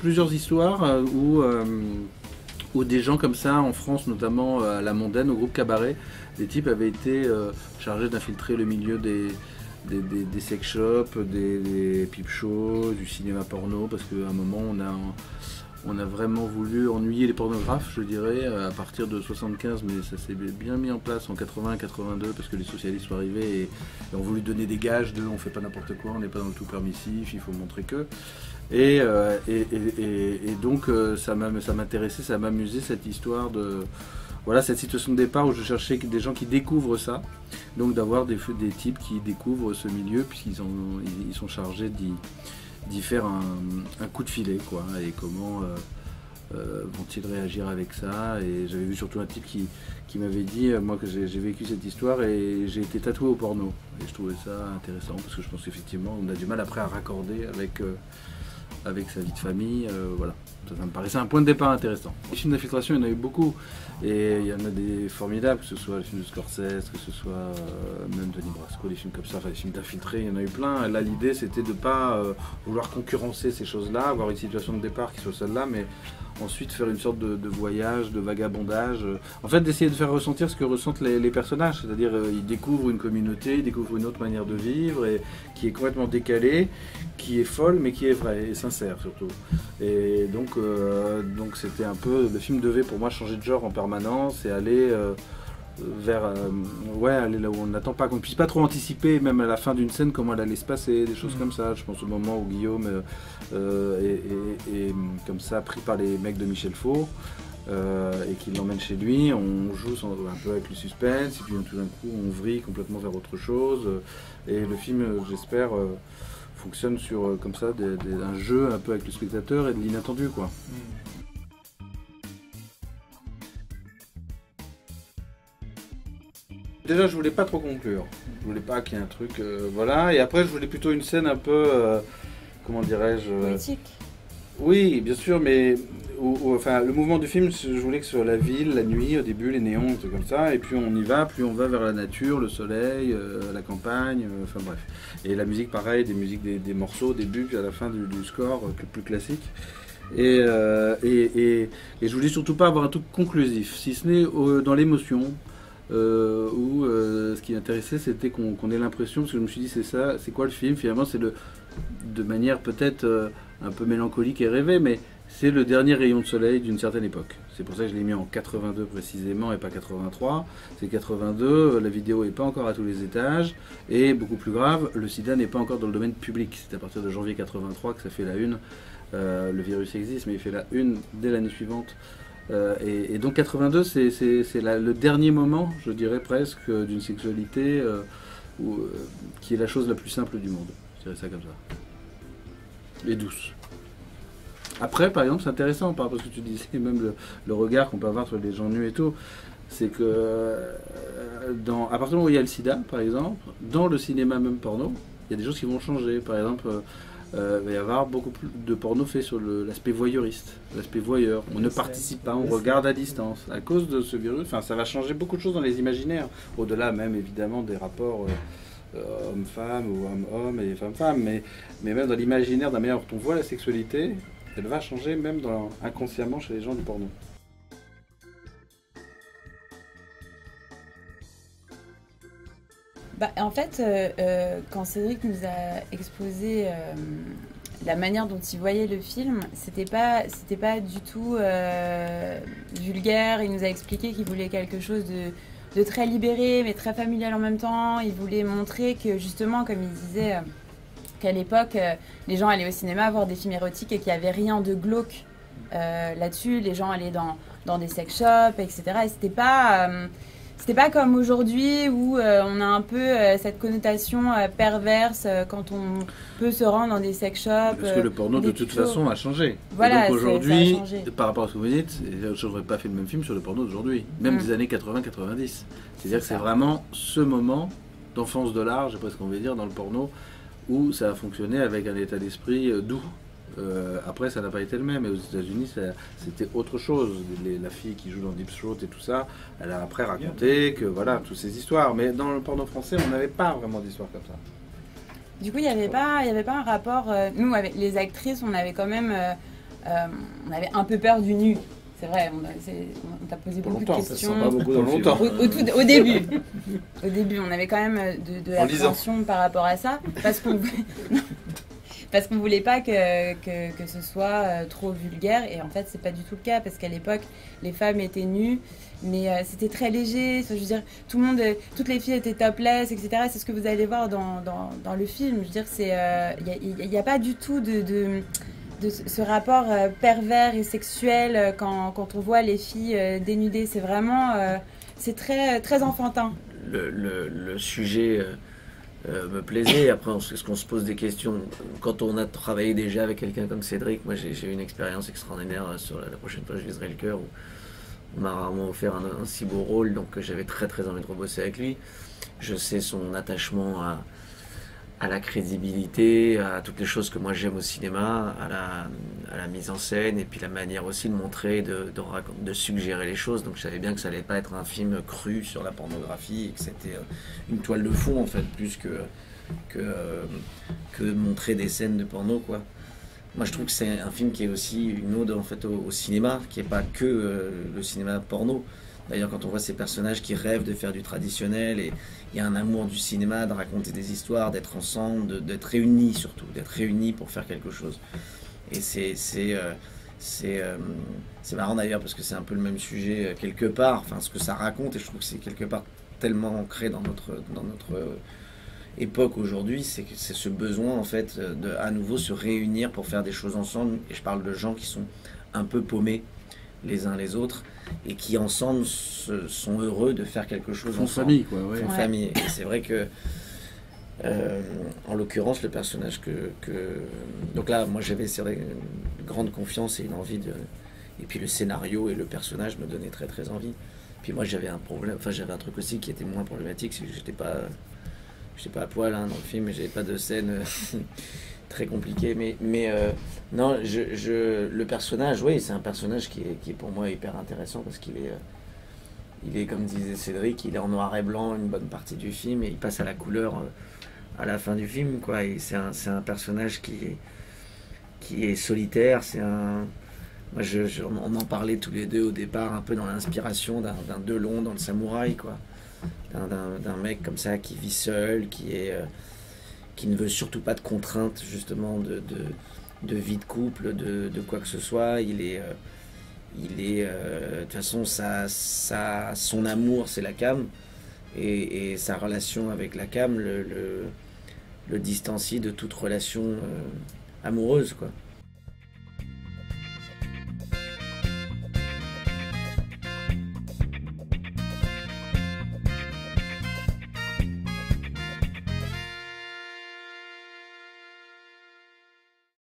plusieurs histoires où des gens comme ça, en France notamment à la Mondaine, au groupe Cabaret, des types avaient été chargés d'infiltrer le milieu des sex shops, des peep shows, du cinéma porno, parce qu'à un moment on a vraiment voulu ennuyer les pornographes, je dirais, à partir de 75, mais ça s'est bien mis en place en 80-82, parce que les socialistes sont arrivés et ont voulu donner des gages de on fait pas n'importe quoi, on n'est pas dans le tout permissif, il faut montrer que. Et donc ça m'intéressait, ça m'amusait cette histoire de... Voilà, cette situation de départ où je cherchais des gens qui découvrent ça, donc d'avoir des types qui découvrent ce milieu, puisqu'ils sont chargés d'y faire un coup de filet, quoi, et comment vont-ils réagir avec ça. Et j'avais vu surtout un type qui m'avait dit, moi que j'ai vécu cette histoire et j'ai été tatoué au porno, et je trouvais ça intéressant, parce que je pense qu'effectivement on a du mal après à raccorder avec sa vie de famille, voilà. Ça me paraissait un point de départ intéressant. Les films d'infiltration, il y en a eu beaucoup, et il y en a des formidables, que ce soit les films de Scorsese, que ce soit même Denis Brasco, les films comme ça, enfin les films d'infiltrés, il y en a eu plein. Et là, l'idée, c'était de ne pas vouloir concurrencer ces choses-là, avoir une situation de départ qui soit celle-là, mais ensuite faire une sorte de voyage, de vagabondage. En fait, d'essayer de faire ressentir ce que ressentent les personnages, c'est-à-dire ils découvrent une communauté, ils découvrent une autre manière de vivre, et qui est complètement décalée, qui est folle, mais qui est vraie, et sincère surtout. Et donc c'était un peu, le film devait pour moi changer de genre en permanence et aller vers aller là où on n'attend pas, qu'on ne puisse pas trop anticiper, même à la fin d'une scène, comment elle allait se passer, des choses comme ça. Je pense au moment où Guillaume est comme ça pris par les mecs de Michel Faux et qu'il l'emmène chez lui. On joue un peu avec le suspense, et puis tout d'un coup on vrille complètement vers autre chose. Et le film, j'espère, fonctionne sur comme ça un jeu un peu avec le spectateur et de l'inattendu, quoi. Déjà, je voulais pas trop conclure. Je voulais pas qu'il y ait un truc, voilà. Et après, je voulais plutôt une scène un peu, comment dirais-je, politique. Oui, bien sûr, mais enfin, le mouvement du film, je voulais que ce soit la ville, la nuit, au début, les néons, tout comme ça. Et puis on y va, plus on va vers la nature, le soleil, la campagne, enfin bref. Et la musique, pareil, des musiques, des morceaux au début, puis à la fin du score, plus classique. Et je voulais surtout pas avoir un truc conclusif, si ce n'est dans l'émotion. Où ce qui m'intéressait, c'était qu'on ait l'impression, parce que je me suis dit c'est quoi le film finalement, c'est de manière peut-être un peu mélancolique et rêvée, mais c'est le dernier rayon de soleil d'une certaine époque. C'est pour ça que je l'ai mis en 82 précisément et pas 83. C'est 82, la vidéo n'est pas encore à tous les étages, et beaucoup plus grave, le sida n'est pas encore dans le domaine public. C'est à partir de janvier 83 que ça fait la une. Le virus existe, mais il fait la une dès l'année suivante. Et donc 82, c'est le dernier moment, je dirais presque, d'une sexualité qui est la chose la plus simple du monde. Je dirais ça comme ça. Et douce. Après, par exemple, c'est intéressant, parce que tu disais même le regard qu'on peut avoir sur les gens nus et tout, c'est que à partir du moment où il y a le sida, par exemple, dans le cinéma même porno, il y a des choses qui vont changer. Par exemple, il va y avoir beaucoup plus de porno fait sur l'aspect voyeuriste, l'aspect voyeur. On ne participe pas, on regarde à distance. À cause de ce virus, ça va changer beaucoup de choses dans les imaginaires. Au-delà même évidemment des rapports homme-femme ou homme-homme et femme-femme, mais même dans l'imaginaire d'un manière dont on voit la sexualité, elle va changer même inconsciemment chez les gens du porno. En fait, quand Cédric nous a exposé la manière dont il voyait le film, c'était pas du tout vulgaire. Il nous a expliqué qu'il voulait quelque chose de très libéré, mais très familial en même temps. Il voulait montrer que justement, comme il disait, qu'à l'époque, les gens allaient au cinéma voir des films érotiques et qu'il n'y avait rien de glauque là-dessus. Les gens allaient dans des sex shops, etc. Et c'était pas comme aujourd'hui où on a un peu cette connotation perverse quand on peut se rendre dans des sex shops. Parce que le porno de toute façon a changé. Voilà, et donc aujourd'hui, par rapport à ce que vous dites, je n'aurais pas fait le même film sur le porno d'aujourd'hui, même des années 80-90. C'est-à-dire que c'est vraiment ce moment d'enfance de l'art, j'ai presque envie de dire, dans le porno, où ça a fonctionné avec un état d'esprit doux. Après, ça n'a pas été le même. Et aux États-Unis, c'était autre chose. La fille qui joue dans Deep Throat et tout ça, elle a après raconté que voilà, toutes ces histoires. Mais dans le porno français, on n'avait pas vraiment d'histoires comme ça. Du coup, il n'y avait pas un rapport. Nous, avec les actrices, on avait quand même on avait un peu peur du nu. C'est vrai, on t'a posé beaucoup de questions. Ça sent pas beaucoup dans longtemps. Au début. Au début, on avait quand même de l'appréhension par rapport à ça, parce qu'on voulait pas que ce soit trop vulgaire, et en fait, c'est pas du tout le cas, parce qu'à l'époque, les femmes étaient nues, mais c'était très léger. Je veux dire, toutes les filles étaient topless, etc. C'est ce que vous allez voir dans le film. Je veux dire, il n'y a pas du tout de ce rapport pervers et sexuel quand on voit les filles dénudées. C'est vraiment c'est très, très enfantin. Le sujet me plaisait. Après, est-ce qu'on se pose des questions? Quand on a travaillé déjà avec quelqu'un comme Cédric, moi j'ai eu une expérience extraordinaire sur la prochaine fois je viserai le cœur, où on m'a rarement offert un si beau rôle, donc j'avais très très envie de rebosser avec lui. Je sais son attachement à la crédibilité, à toutes les choses que moi j'aime au cinéma, à la mise en scène, et puis la manière aussi de montrer, de suggérer les choses. Donc je savais bien que ça allait pas être un film cru sur la pornographie, et que c'était une toile de fond en fait, plus que montrer des scènes de porno, quoi. Moi je trouve que c'est un film qui est aussi une ode en fait au cinéma, qui est pas que le cinéma porno. D'ailleurs, quand on voit ces personnages qui rêvent de faire du traditionnel, et il y a un amour du cinéma, de raconter des histoires, d'être ensemble, d'être réunis surtout, d'être réunis pour faire quelque chose. Et c'est marrant d'ailleurs, parce que c'est un peu le même sujet quelque part, enfin ce que ça raconte, et je trouve que c'est quelque part tellement ancré dans notre époque aujourd'hui, c'est ce besoin en fait de à nouveau se réunir pour faire des choses ensemble. Et je parle de gens qui sont un peu paumés les uns les autres, et qui ensemble sont heureux de faire quelque chose ensemble. Famille, quoi. Ouais. Famille. Et c'est vrai que en l'occurrence, le personnage donc là, moi j'avais une grande confiance et une envie et puis le scénario et le personnage me donnaient très très envie. Puis moi j'avais un truc aussi qui était moins problématique, c'est que j'étais pas à poil dans le film, mais j'avais pas de scène très compliqué, mais non, le personnage, oui, c'est un personnage qui est pour moi hyper intéressant, parce qu'il est, comme disait Cédric, il est en noir et blanc une bonne partie du film, et il passe à la couleur à la fin du film, quoi. Et c'est un personnage qui est solitaire. Moi, on en parlait tous les deux au départ, un peu dans l'inspiration d'un Delon dans Le Samouraï, quoi, d'un mec comme ça qui vit seul, qui ne veut surtout pas de contraintes, justement, de vie de couple, de quoi que ce soit. Il est de toute façon, son amour, c'est la cam, et sa relation avec la cam le distancie de toute relation amoureuse, quoi.